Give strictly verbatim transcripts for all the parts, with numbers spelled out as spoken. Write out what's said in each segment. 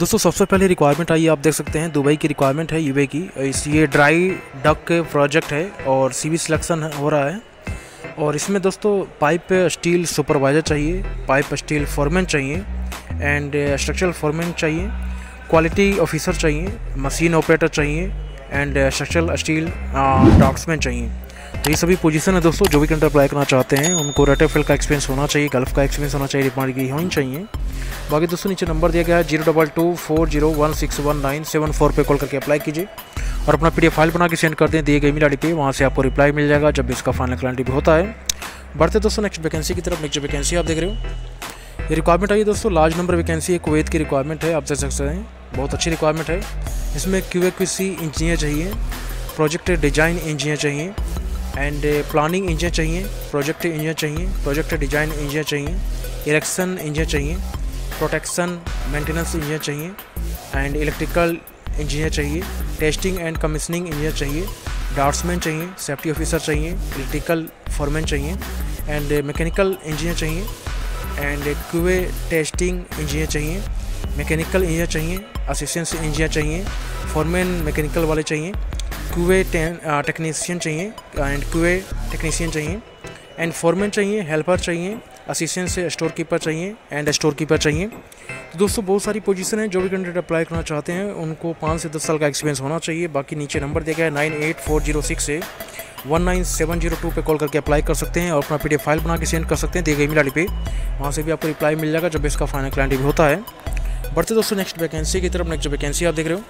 दोस्तों सबसे पहले रिक्वायरमेंट आई, आप देख सकते हैं दुबई की रिक्वायरमेंट है, यूए की। इस ये ड्राई डक प्रोजेक्ट है और सीवी सिलेक्शन हो रहा है। और इसमें दोस्तों पाइप स्टील सुपरवाइज़र चाहिए, पाइप स्टील फोरमैन चाहिए एंड स्ट्रक्चरल फोरमैन चाहिए, क्वालिटी ऑफिसर चाहिए, मशीन ऑपरेटर चाहिए एंड स्ट्रक्चरल स्टील ड्राफ्ट्समैन चाहिए। तो ये सभी पोजीशन है दोस्तों। जो भी कैंडिडेट अप्लाई करना चाहते हैं उनको रेटरफिल का एक्सपीरियंस होना चाहिए, गल्फ का एक्सपीरियंस होना चाहिए, डिप्लोमा डिग्री होनी चाहिए। बाकी दोस्तों नीचे नंबर दिया गया है zero double two four zero one six one nine seven four पे कॉल करके अप्लाई कीजिए और अपना पीडीएफ फाइल बना के सेंड कर दें दिए गए ईमेल आईडी पे। वहाँ से आपको रिप्लाई मिल जाएगा जब इसका फाइनल क्लाइंट भी होता है। बढ़ते दोस्तों नेक्स्ट वैकेंसी की तरफ। नेक्स्ट वैकेंसी आप देख रहे हो, ये रिक्वायरमेंट आई है दोस्तों, लार्ज नंबर वैकेंसी है, कुवैत की रिक्वायरमेंट है, आप देख सकते हैं बहुत अच्छी रिक्वायरमेंट है। इसमें Q A Q C engineer चाहिए, प्रोजेक्ट डिजाइन इंजीनियर चाहिए एंड प्लानिंग इंजीनियर चाहिए, प्रोजेक्ट इंजीनियर चाहिए, प्रोजेक्ट डिजाइन इंजीनियर चाहिए, इरेक्शन इंजीनियर चाहिए, प्रोटेक्शन मेंटेनेंस इंजीनियर चाहिए एंड इलेक्ट्रिकल इंजीनियर चाहिए, टेस्टिंग एंड कमीशनिंग इंजीनियर चाहिए, ड्राफ्ट्समैन चाहिए, सेफ्टी ऑफिसर चाहिए, इलेक्ट्रिकल फोरमैन चाहिए एंड मैकेनिकल इंजीनियर चाहिए एंड क्यूए टेस्टिंग इंजीनियर चाहिए, मैकेनिकल इंजीनियर चाहिए, असिस्टेंट इंजीनियर चाहिए, फोरमैन मैकेनिकल वाले चाहिए, क्यूए टेक्नीशियन चाहिए एंड क्यूए टेक्नीशियन चाहिए एंड फोरमैन चाहिए, हेल्पर चाहिए, असिस्टेंट से स्टोर कीपर चाहिए एंड स्टोर कीपर चाहिए। तो दोस्तों बहुत सारी पोजीशन है। जो भी कैंडिडेट अप्लाई करना चाहते हैं उनको पाँच से दस साल का एक्सपीरियंस होना चाहिए। बाकी नीचे नंबर दिया गया है nine eight four zero six से one nine seven zero two पे कॉल करके अप्लाई कर सकते हैं और अपना पीडीएफ फाइल बना के सेंड कर सकते हैं दिए गए ईमेल आईडी पे। वहाँ से भी आपको रिप्लाई मिल जाएगा जब इसका फाइनल क्लाइंट भी होता है। बढ़ते दोस्तों नेक्स्ट वैकेंसी की तरफ। नेक्स्ट वैकेंसी आप देख रहे हो,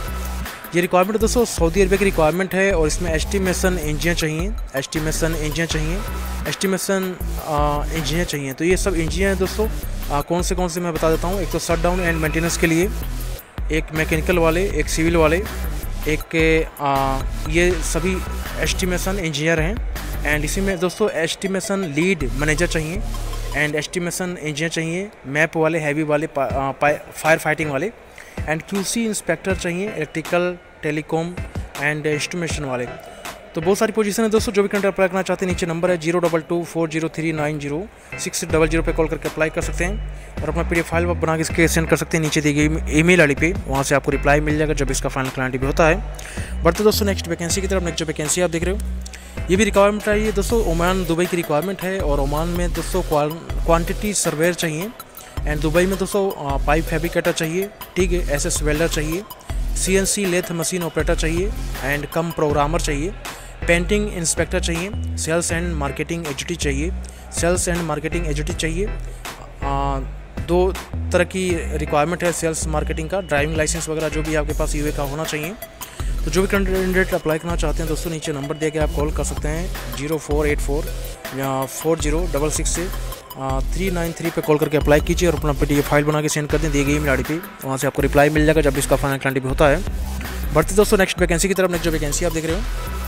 ये रिक्वायरमेंट दोस्तों सऊदी अरबिया की रिक्वायरमेंट है और इसमें एस्टिमेशन इंजीनियर चाहिए, एस्टिमेशन इंजीनियर चाहिए, एस्टिमेशन इंजीनियर चाहिए। तो ये सब इंजीनियर हैं दोस्तों। आ, कौन से कौन से मैं बता देता हूँ। एक तो शट डाउन एंड मेंटेनेंस के लिए, एक मैकेनिकल वाले, एक सिविल वाले, एक आ, ये सभी एस्टिमेशन इंजीनियर हैं। एंड इसी में दोस्तों एस्टिमेशन लीड मैनेजर चाहिए एंड एस्टिमेशन इंजीनियर चाहिए, मैप वाले, हैवी वाले, फायर फाइटिंग वाले एंड क्यूसी इंस्पेक्टर चाहिए, इलेक्ट्रिकल, टेलीकॉम एंड इंस्ट्रूमेंटेशन वाले। तो बहुत सारी पोजीशन है दोस्तों। जो भी कैंडिडेट अप्लाई करना चाहते हैं नीचे नंबर है zero double two four zero three nine zero six double zero पे कॉल करके अप्लाई कर सकते हैं और अपना पीडीएफ फाइल बना के इसके सेंड कर सकते हैं नीचे दी गई ईमेल आईडी पे। वहाँ से आपको रिप्लाई मिल जाएगा जब इसका फाइनल क्लाइंट भी होता है। बढ़ते दोस्तों नेक्स्ट वैकेंसी की तरफ। नेक्स्ट वैकेंसी आप देख रहे हो, ये भी रिक्वायरमेंट आई है दोस्तों, ओमान दुबई की रिक्वायरमेंट है और ओमान में दोस्तों क्वान्टिटी सर्वेयर चाहिए एंड दुबई में दोस्तों पाइप फैब्रिकेटर चाहिए, ठीक है, एस एस वेल्डर चाहिए, C N C lathe machine operator चाहिए एंड कम प्रोग्रामर चाहिए, पेंटिंग इंस्पेक्टर चाहिए, सेल्स एंड मार्केटिंग एग्जीक्यूटिव चाहिए, सेल्स एंड मार्केटिंग एग्जीक्यूटिव चाहिए। आ, दो तरह की रिक्वायरमेंट है सेल्स मार्केटिंग का, ड्राइविंग लाइसेंस वगैरह जो भी आपके पास यूए का होना चाहिए। तो जो भी कैंडिडेट अप्लाई करना चाहते हैं दोस्तों नीचे नंबर दिया गया, आप कॉल कर सकते हैं जीरो फोर एट फोर या फोर जीरो डबल सिक्स से थ्री नाइन थ्री पे कॉल करके अप्लाई कीजिए और अपना पीडीएफ फाइल बना के सेंड कर दें दिए गई ईमेल आईडी पे। वहाँ से आपको रिप्लाई मिल जाएगा जब इसका फाइनल क्लाइंट भी होता है। बढ़ते दोस्तों नेक्स्ट वैकेंसी की तरफ। नेक्स्ट जो वैकेंसी आप देख रहे हो,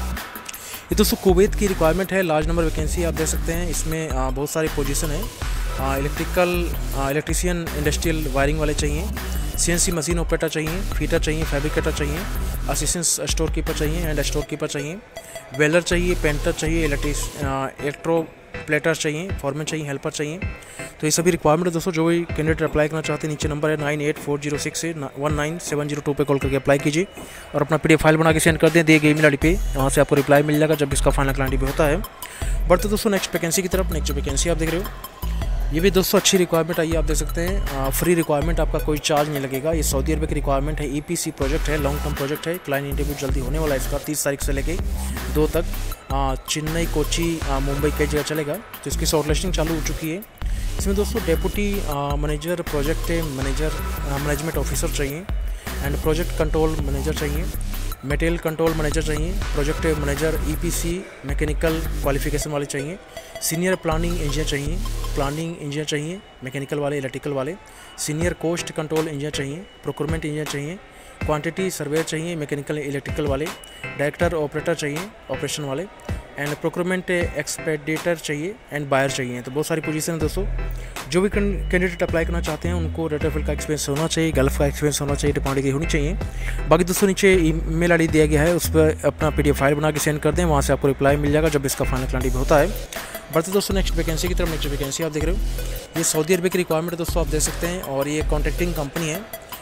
ये दोस्तों कुवैत की रिक्वायरमेंट है, लार्ज नंबर वैकेंसी आप देख सकते हैं। इसमें आ, बहुत सारी पोजीशन है। इलेक्ट्रिकल इलेक्ट्रीशियन, इंडस्ट्रियल वायरिंग वाले चाहिए, सीएनसी मशीन ऑपरेटर चाहिए, फीटर चाहिए, फैब्रिकेटर चाहिए, असिस्टेंट स्टोर कीपर चाहिए एंड स्टोर कीपर चाहिए, वेल्डर चाहिए, पेंटर चाहिए, इलेक्ट्रिस इलेक्ट्रो प्लेटर चाहिए, फॉरमैन चाहिए, हेल्पर चाहिए। तो ये सभी रिक्वायरमेंट है दोस्तों। जो भी कैंडिडेट अप्लाई करना चाहते हैं नीचे नंबर है nine eight four zero six से one nine seven zero two पे कॉल करके अप्लाई कीजिए और अपना पीडीएफ फाइल बना के सेंड कर दें दिए गए ईमेल आईडी पे। वहाँ से आपको रिप्लाई मिल जाएगा जब इसका फाइनल क्लाइंट भी होता है। बढ़ते दोस्तों नेक्स्ट वैकेंसी की तरफ। नेक्स्ट वैकेंसी आप देख रहे हो, ये भी दोस्तों अच्छी रिक्वायरमेंट आई है, आप देख सकते हैं। फ्री रिक्वायरमेंट, आपका कोई चार्ज नहीं लगेगा। ये सऊदी अरब की रिक्वायरमेंट है, ईपीसी प्रोजेक्ट है, लॉन्ग टर्म प्रोजेक्ट है। क्लाइंट इंटरव्यू जल्दी होने वाला है इसका, तीस तारीख से लेके दो तक। चेन्नई, कोची, मुंबई कई जगह चलेगा। तो इसकी शॉर्टलिस्टिंग चालू हो चुकी है। इसमें दोस्तों deputy manager, project manager, management officer चाहिए एंड प्रोजेक्ट कंट्रोल मैनेजर चाहिए, मटेरियल कंट्रोल मैनेजर चाहिए, project manager, EPC mechanical qualification वाले चाहिए, सीनियर प्लानिंग इंजीनियर चाहिए, प्लानिंग इंजीनियर चाहिए, मैकेनिकल वाले, इलेक्ट्रिकल वाले, सीनियर कोस्ट कंट्रोल इंजीनियर चाहिए, प्रोक्योरमेंट इंजीनियर चाहिए, क्वांटिटी सर्वेयर चाहिए, मैकेनिकल इलेक्ट्रिकल वाले, डायरेक्टर ऑपरेटर चाहिए, ऑपरेशन वाले एंड प्रोक्योरमेंट एक्सपेडिटर चाहिए एंड बायर चाहिए। तो बहुत सारी पोजीशन है दोस्तों। जो भी कैंडिडेट अप्लाई करना चाहते हैं उनको रेटरफिल का एक्सपीरियंस होना चाहिए, गल्फ का एक्सपीरियंस होना चाहिए, डिप्लोमा डिग्री होनी चाहिए। बाकी दोस्तों नीचे ईमेल आईडी दिया गया है, उस पर अपना पीडीएफ फाइल बना के सेंड कर दें, वहाँ से आपको रिप्लाई मिल जाएगा जब इसका फाइनल क्लाइंट होता है। बढ़ते दोस्तों नेक्स्ट वैकेंसी की तरफ। नेक्स्ट वैकेंसी आप देख रहे हो, ये सऊदी अरब की रिक्वायरमेंट है दोस्तों, आप देख सकते हैं। और ये कॉन्ट्रैक्टिंग कंपनी है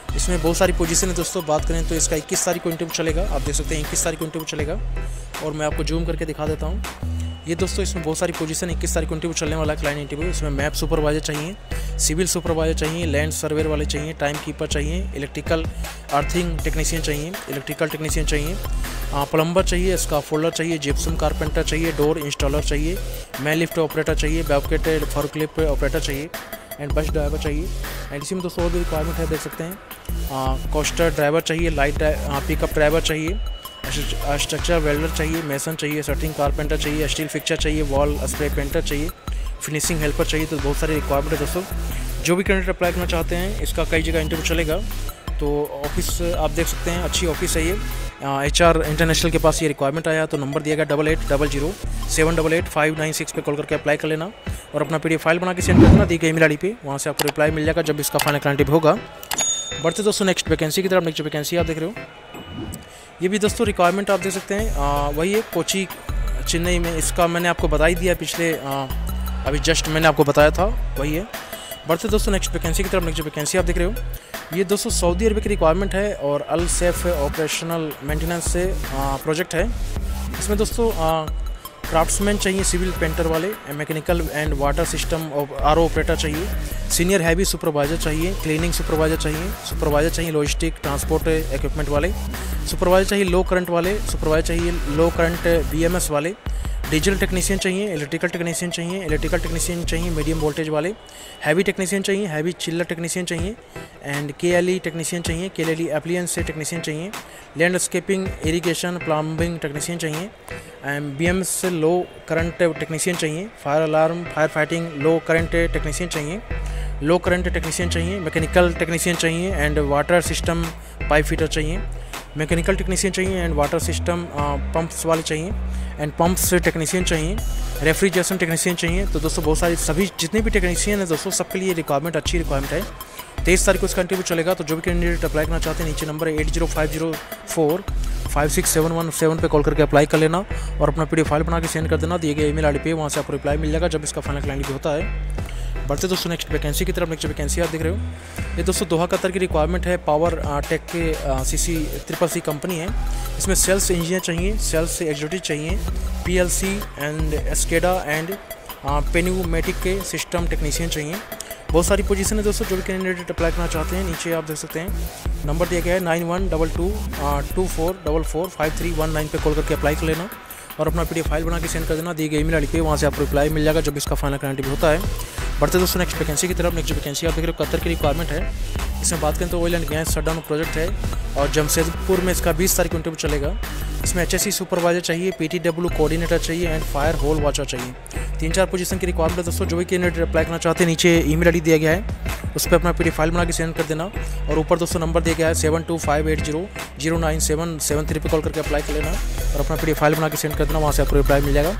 इसमें बहुत सारी पोजीशन है दोस्तों। बात करें तो इसका इक्कीस तारीख को इंटरव्यू चलेगा, आप देख सकते हैं इक्कीस तारीख को इंटरव्यू चलेगा। और मैं आपको जूम करके दिखा देता हूँ। ये दोस्तों इसमें बहुत सारी पोजीशन इक्कीस तारीख को इंटरव्यू चलने वाला है, क्लाइंट इंटरव्यू। इसमें मैप सुपरवाइजर चाहिए, सिविल सुपरवाइजर चाहिए, लैंड सर्वेयर वाले चाहिए, टाइम कीपर चाहिए, इलेक्ट्रिकल अर्थिंग टेक्नीशियन चाहिए, इलेक्ट्रिकल टेक्नीशियन चाहिए, प्लम्बर चाहिए, इसका फोल्डर चाहिए, जिप्सम कारपेंटर चाहिए, डोर इंस्टॉलर चाहिए, मैन लिफ्ट ऑपरेटर चाहिए, बैककेट फॉरक्लिफ्ट ऑपरेटर चाहिए एंड बस ड्राइवर चाहिए। एंड इसी में दोस्तों और भी रिक्वायरमेंट है, देख सकते हैं। कोस्टर ड्राइवर चाहिए, लाइट पिकअप ड्राइवर चाहिए, स्ट्रक्चर वेल्डर चाहिए, मेसन चाहिए, सर्टिंग कारपेंटर चाहिए, स्टील फिक्चर चाहिए, वॉल स्प्रे पेंटर चाहिए, फिनिशिंग हेल्पर चाहिए। तो बहुत सारी रिक्वायरमेंट है दोस्तों। जो भी कैंडिडेट अप्लाई करना चाहते हैं, इसका कई जगह इंटरव्यू चलेगा। तो ऑफिस आप देख सकते हैं, अच्छी ऑफिस है ये। एच आर इंटरनेशनल के पास ये रिक्वायरमेंट आया, तो नंबर दिया गया double eight double zero seven double eight five nine six पे कॉल करके अप्लाई कर लेना और अपना पी डी एफ फाइल बना के सेंड कर देना दी गई ईमेल आई डी पे। वहाँ से आपको रिप्लाई मिल जाएगा जब इसका फाइनल क्लाइंट होगा। बढ़ते दोस्तों नेक्स्ट वैकेंसी की तरफ। नेक्स्ट वैकेंसी आप देख रहे हो, ये भी दोस्तों रिक्वायरमेंट आप देख सकते हैं। आ, वही है कोची चेन्नई में। इसका मैंने आपको बता ही दिया पिछले आ, अभी जस्ट मैंने आपको बताया था, वही है। बढ़ते दोस्तों नेक्स्ट वैकेंसी की तरफ। नेक्स्ट वैकेंसी आप देख रहे हो, ये दोस्तों सऊदी अरब की रिक्वायरमेंट है और अल सेफ ऑपरेशनल मेंटेनेंस से प्रोजेक्ट है। इसमें दोस्तों क्राफ्ट्समैन चाहिए, सिविल पेंटर वाले, mechanical and water system R O operator चाहिए, सीनियर हैवी सुपरवाइजर चाहिए, क्लीनिंग सुपरवाइजर चाहिए, सुपरवाइजर चाहिए लॉजिस्टिक ट्रांसपोर्ट इक्विपमेंट वाले, सुपरवाइजर चाहिए लो करंट वाले, सुपरवाइजर चाहिए low current B M S वाले, डिजिटल टेक्नीशियन चाहिए, इलेक्ट्रिकल टेक्नीशियन चाहिए, इलेक्ट्रिकल टेक्नीशियन चाहिए मीडियम वोल्टेज वाले, हैवी टेक्नीशियन चाहिए, हैवी चिल्लर टेक्नीशियन चाहिए and K L E technician चाहिए, के एल ई एप्लियंस से टेक्नीशियन चाहिए, लैंडस्केपिंग इरिगेशन प्लम्बिंग टेक्नीशियन चाहिए एंड बी एम एस से लो करंट टेक्नीशियन चाहिए, fire alarm fire fighting low current technician चाहिए, low current technician चाहिए, mechanical technician चाहिए and water system pipe fitter चाहिए, mechanical technician चाहिए and water system pumps वाले चाहिए एंड पंप्स टेक्नीशियन चाहिए, रेफ्रिजरेशन टेक्नीशियन चाहिए। तो दोस्तों बहुत सारी सभी जितने भी टेक्नीशियन है दोस्तों सबके लिए रिक्वायरमेंट अच्छी रिक्वायरमेंट है। तेईस तारीख को इसका इंटरव्यू चलेगा। तो जो भी कैंडिडेट अप्लाई करना चाहते हैं, नीचे नंबर है eight zero five zero four five six seven one seven पे कॉल करके अप्लाई कर लेना और अपना पी डी एफ फाइल बना के सेंड कर देना दिए गए ईमेल आई डी पे। वहाँ से आपको रिप्लाई मिल जाएगा जब इसका फाइनल क्लाइंट भी होता है। बढ़ते दोस्तों नेक्स्ट वैकेंसी की तरफ। नेक्स्ट वैकेंसी आप देख रहे हो, ये दोस्तों दोहा कतर की रिक्वायरमेंट है। पावर टेक के C C triple C company है। इसमें सेल्स इंजीनियर चाहिए, सेल्स एग्जीक्यूटिव चाहिए, P L C and SCADA and pneumatic के सिस्टम टेक्नीशियन चाहिए। बहुत सारी पोजीशन है दोस्तों। जो भी कैंडिडेट अप्लाई करना चाहते हैं, नीचे आप देख सकते हैं नंबर दिया गया है nine one double two two four double four five three one nine पे कॉल करके अप्लाई कर लेना और अपना पी डी एफ फाइल बना के सेंड कर देना दिए गए ईमेल आई डी पे। वहाँ से आपको रिप्लाई मिल जाएगा जब इसका फाइनल क्लाइंट भी होता है। बढ़ते दोस्तों नेक्स्ट वैकेंसी की तरफ। नेक्स्ट वैकेंसी आप देख रहे हो, कतर की रिक्वायरमेंट है। इसमें बात करें तो oil and gas shutdown project है और जमशेदपुर में इसका बीस तारीख को इंटरव्यू चलेगा। इसमें एच एस सी सुपरवाइजर चाहिए, पी टी डब्ल्यू कोऑर्डिनेटर चाहिए एंड फायर होल वॉचर चाहिए। तीन चार पोजीशन की रिक्वायरमेंट है दोस्तों। जो भी कैंडिडेट अप्लाई करना चाहते हैं, नीचे ईमेल आईडी दिया गया है, उस पर अपना पी डी एफ फाइल बना के सेंड कर देना और ऊपर दोस्तों नंबर दिया गया है seven two five eight zero zero nine seven seven three पे कॉल करके अप्लाई कर लेना और अपना पी डी एफ फाइल बना के सेंड कर देना। वहाँ से आपको रिप्लाई मिल जाएगा।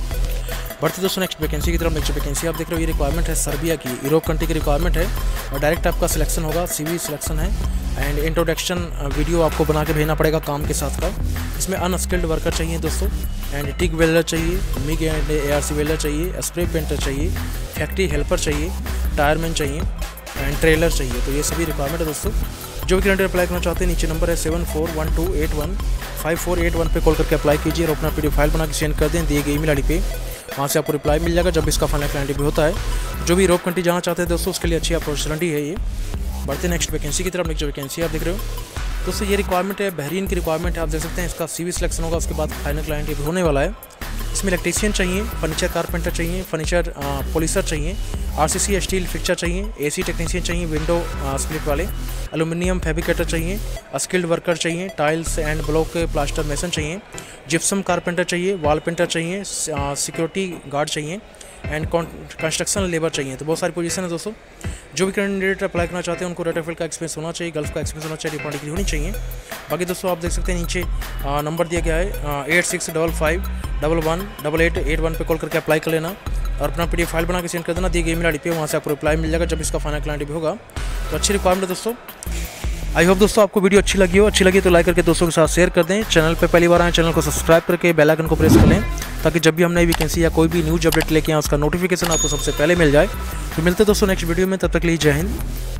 बढ़ते दोस्तों नेक्स्ट वैकेंसी की तरफ। नेक्स्ट वैकेंसी आप देख रहे हो, ये रिक्वायरमेंट है सर्बिया की, यूरोप कंट्री की रिक्वायरमेंट है और डायरेक्ट आपका सिलेक्शन होगा, सीवी सिलेक्शन है एंड इंट्रोडक्शन वीडियो आपको बना के भेजना पड़ेगा काम के साथ का। इसमें अनस्किल्ड वर्कर चाहिए दोस्तों एंड टिक वेल्डर चाहिए, MIG and A R C welder चाहिए, स्प्रे पेंटर चाहिए, फैक्ट्री हेल्पर चाहिए, टायरमैन चाहिए एंड ट्रेलर चाहिए। तो ये सभी रिक्वायरमेंट है दोस्तों। जो भी कैंडिडेट अप्लाई करना चाहते हैं, नीचे नंबर है seven four one two eight one five four eight one पे कॉल करके अप्लाई कीजिए और अपना पी डी एफ फाइल बना के सेंड कर दें दिए गए ईमेल आई डी पे। वहाँ से आपको रिप्लाई मिल जाएगा जब इसका फाइनल क्लाइंट भी होता है। जो भी यूरोप कंट्री जाना चाहते हैं दोस्तों, उसके लिए अच्छी अपॉर्चुनिटी है ये। बढ़ते नेक्स्ट वैकेंसी की तरफ। नेक्स्ट वैकेंसी आप देख रहे हो दोस्तों, ये रिक्वायरमेंट है बहरीन की रिक्वायरमेंट है। आप देख सकते हैं इसका सीवी सिलेक्शन होगा, उसके बाद फाइनल क्लाइंट भी होने वाला है। इसमें इलेक्ट्रीशियन चाहिए, फर्नीचर कारपेंटर चाहिए, फर्नीचर पॉलिशर चाहिए, आरसीसी स्टील फिक्चर चाहिए, एसी टेक्नीशियन चाहिए, विंडो स्प्लिट वाले, एल्यूमिनियम फैब्रिकेटर चाहिए, स्किल्ड वर्कर चाहिए, tiles and block plaster mason चाहिए, जिप्सम कारपेंटर चाहिए, वॉल पेंटर चाहिए, सिक्योरिटी गार्ड चाहिए एंड कंस्ट्रक्शन लेबर चाहिए। तो बहुत सारी पोजीशन है दोस्तों। जो भी कैंडिडेट अप्लाई करना चाहते हैं उनको रेड एफ एल का एक्सपीरियंस होना चाहिए, गल्फ का एक्सपीरियंस होना चाहिए, डिप्लोमा डिग्री होनी चाहिए। बाकी दोस्तों आप देख सकते हैं नीचे नंबर दिया गया है eight six double five double one double eight eight one पे कॉल करके अप्लाई कर लेना और अपना पी डी एफ फाइल बना के सेंड कर देना दिए गए ईमेल आई डी पे। वहाँ से आपको रिप्लाई मिल जाएगा जब इसका फाइनल क्लाइंट भी होगा। तो अच्छी रिक्वायरमेंट है दोस्तों। आई होप दोस्तों आपको वीडियो अच्छी लगी हो। अच्छी लगी तो लाइक करके दोस्तों के साथ शेयर कर दें। चैनल पे पहली बार आए चैनल को सब्सक्राइब करके बेल आइकन को प्रेस कर लें ताकि जब भी हम नई वैकेंसी या कोई भी न्यूज़ अपडेट लेके आए उसका नोटिफिकेशन आपको सबसे पहले मिल जाए। तो मिलते हैं दोस्तों नेक्स्ट वीडियो में, तब तक के लिए जय हिंद।